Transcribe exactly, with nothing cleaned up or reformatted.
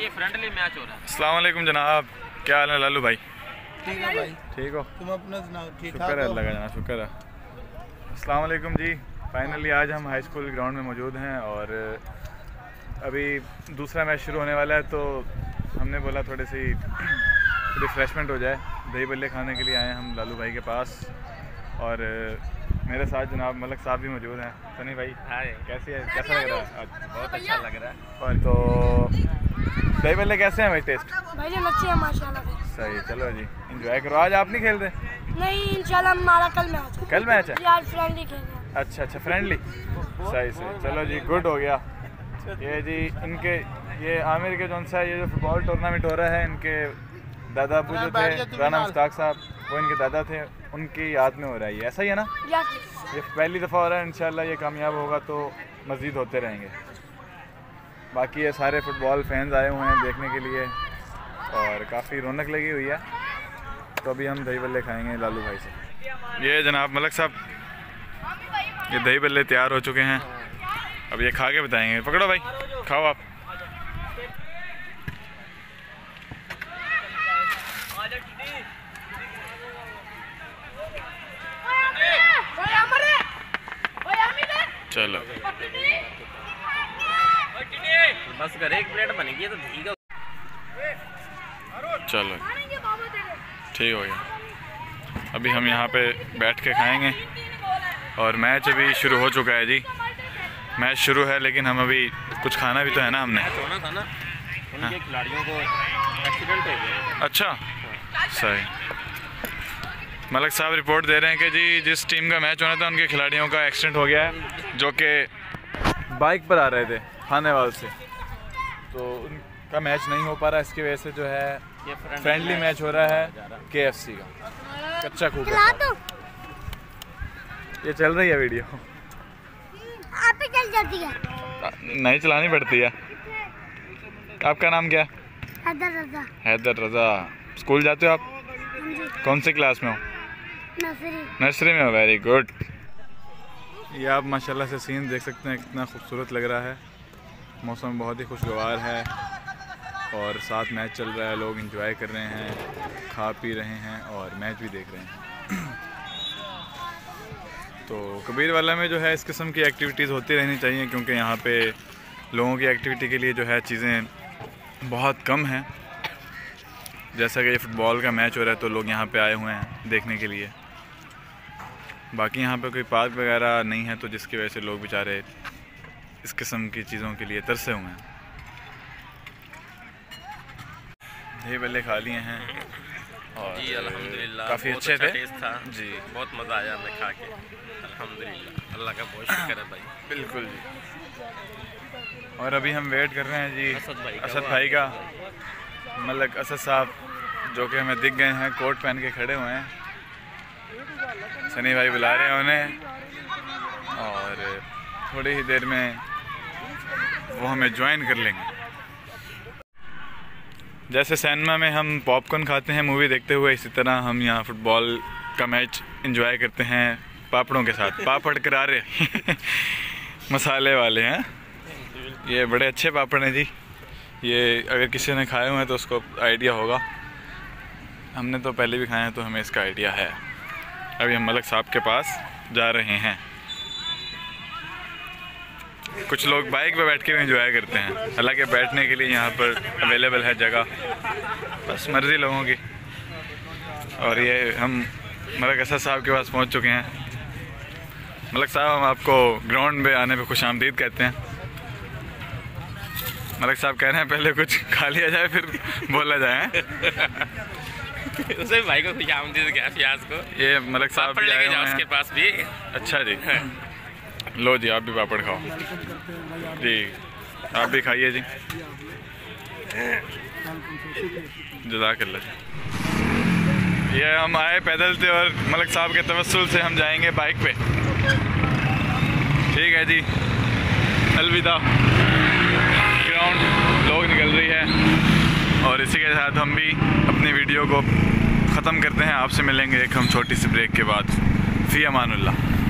ये friendly match हो रहा है। अस्सलाम वालेकुम जनाब, क्या हाल है लालू भाई? ठीक है भाई, ठीक हो? तुम अपना सुनाओ? ठीक शुक्र है अल्लाह का जनाब, शुक्र है। अस्सलाम वालेकुम जी, फाइनली आज हम हाई स्कूल ग्राउंड में मौजूद हैं और अभी दूसरा मैच शुरू होने वाला है, तो हमने बोला थोड़ी सी रिफ़्रेशमेंट हो जाए। दही बल्ले खाने के लिए आए हैं हम लालू भाई के पास और मेरे साथ जनाब मलक साहब भी मौजूद हैं। सनी भाई हाय, कैसे है, कैसा लग रहा है आज? बहुत अच्छा लग रहा है। और तो दही बल्ले कैसे हैं भाई, टेस्ट? भाई अच्छे हैं माशाल्लाह से। सही, चलो जी एंजॉय करो। आज आप नहीं खेलते? नहीं, इंशाल्लाह हमारा कल मैच है। कल मैच है? यार फ्रेंडली खेल रहे हैं। अच्छा अच्छा, फ्रेंडली, सही सही, चलो जी गुड हो गया। ये जी इनके ये आमिर के जौन सा ये जो फुटबॉल टूर्नामेंट हो रहा है, इनके दादा अबू जो थे राना मुश्ताक साहब, वो इनके दादा थे, उनकी याद में हो रहा है ये, ऐसा ही है ना? ये पहली दफ़ा हो रहा है, इंशाल्लाह ये कामयाब होगा तो मज़ीद होते रहेंगे। बाकी ये सारे फुटबॉल फैंस आए हुए हैं देखने के लिए और काफ़ी रौनक लगी हुई है। तो अभी हम दही बल्ले खाएंगे लालू भाई से। ये जनाब मलक साहब, ये दही बल्ले तैयार हो चुके हैं, अब ये खा के बताएंगे। पकड़ो भाई, खाओ आप। चलो बस कर एक प्लेट बनेगी तो ठीक है। चलो ठीक हो गया। अभी हम यहाँ पे बैठ के खाएंगे और मैच अभी शुरू हो चुका है जी। मैच शुरू है लेकिन हम अभी कुछ खाना भी तो है ना हमने। मैच होना था ना, उनके खिलाड़ियों को एक्सीडेंट हो गया। अच्छा सही। मलक साहब रिपोर्ट दे रहे हैं कि जी जिस टीम का मैच होना था उनके खिलाड़ियों का एक्सीडेंट हो गया है, जो कि बाइक पर आ रहे थे खानेवाल से, तो उनका मैच नहीं हो पा रहा। इसकी वजह से जो है फ्रेंडली मैच हो रहा है के एफ सी का। कच्चा खूब ये चल रही है वीडियो, आप ही चल जाती है? नहीं चलानी पड़ती है। आपका नाम क्या? हैदर रजा। हैदर रजा। स्कूल जाते हो आप? कौन सी क्लास में हो? नर्सरी। नर्सरी में हो, वेरी गुड। ये आप माशाल्लाह से सीन देख सकते हैं, कितना खूबसूरत लग रहा है। मौसम बहुत ही खुशगवार है और साथ मैच चल रहा है, लोग एंजॉय कर रहे हैं, खा पी रहे हैं और मैच भी देख रहे हैं। तो कबीर वाला में जो है इस किस्म की एक्टिविटीज़ होती रहनी चाहिए, क्योंकि यहाँ पे लोगों की एक्टिविटी के लिए जो है चीज़ें बहुत कम हैं। जैसा कि ये फ़ुटबॉल का मैच हो रहा है तो लोग यहाँ पे आए हुए हैं देखने के लिए। बाकी यहाँ पे कोई पार्क वगैरह नहीं है, तो जिसकी वजह से लोग बेचारे इस किस्म की चीज़ों के लिए तरसे हुए हैं। दही बल्ले खा लिए हैं और जी अल्हम्दुलिल्लाह काफ़ी बहुत अच्छे अच्छा थे टेस्ट था जी, बहुत मज़ा आया हमें खा के। अल्हम्दुलिल्लाह, अल्लाह का बहुत शुक्र है भाई। बिल्कुल जी। और अभी हम वेट कर रहे हैं जी असद भाई का असद भाई का। मलक असद साहब जो कि हमें दिख गए हैं, कोट पहन के खड़े हुए हैं। सनी भाई बुला रहे हैं उन्हें और थोड़ी ही देर में वो हमें ज्वाइन कर लेंगे। जैसे सिनेमा में हम पॉपकॉर्न खाते हैं मूवी देखते हुए, इसी तरह हम यहाँ फुटबॉल का मैच एंजॉय करते हैं पापड़ों के साथ। पापड़ करारे मसाले वाले हैं, ये बड़े अच्छे पापड़ हैं जी। ये अगर किसी ने खाए हुए हैं तो उसको आइडिया होगा, हमने तो पहले भी खाए हैं तो हमें इसका आइडिया है। अभी हम मलक साहब के पास जा रहे हैं। कुछ लोग बाइक पे बैठ के भी एंजॉय करते हैं, हालांकि बैठने के लिए यहाँ पर अवेलेबल है जगह, बस मर्ज़ी लोगों की। और ये हम मलक असद साहब के पास पहुँच चुके हैं। मलक साहब, हम आपको ग्राउंड पे आने पे खुश आमदीद कहते हैं। मलक साहब कह रहे हैं पहले कुछ खा लिया जाए फिर बोला जाए। उसे भाई को खुश आमदीद क्या प्याज को। ये मलक साहब भी आए हुए हैं उसके पास भी। अच्छा जी, लो जी आप भी पापड़ खाओ जी, आप भी खाइए जी, जज़ाकल्लाह। ये हम आए पैदल थे और मलक साहब के तवस्सुल से हम जाएंगे बाइक पे। ठीक है जी, अलविदा। ग्राउंड लोग निकल रही है और इसी के साथ हम भी अपनी वीडियो को ख़त्म करते हैं। आपसे मिलेंगे एक हम छोटी सी ब्रेक के बाद। फ़ी अमानुल्लाह।